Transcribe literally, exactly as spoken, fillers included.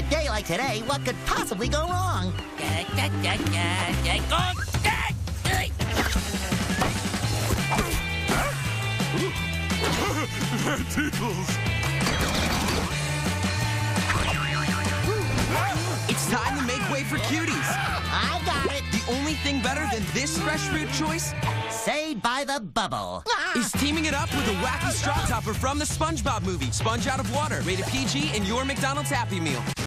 day like today, what could possibly go wrong? That tickles. It's time to make way for Cuties. I got it. The only thing better than this fresh fruit choice Saved by the bubble. is teaming it up with a wacky straw topper from the SpongeBob movie, Sponge Out of Water, rated P G in your McDonald's Happy Meal.